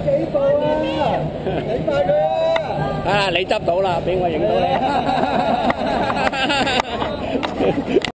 幾步啊！影埋佢啊！ 啊，你執到啦，俾我影到你。